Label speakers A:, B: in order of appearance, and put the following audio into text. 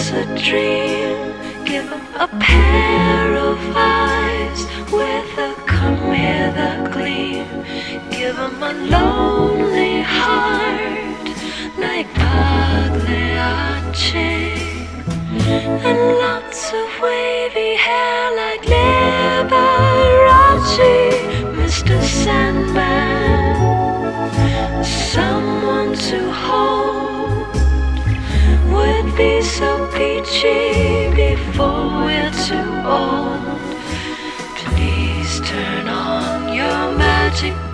A: a dream. Give him a pair of eyes with a come hither gleam. Give him a lonely heart like Pagliacci, and lots of wavy hair like Liberace. Mr. Sandman, someone to hold would be so peachy before we're too old. Please turn on your magic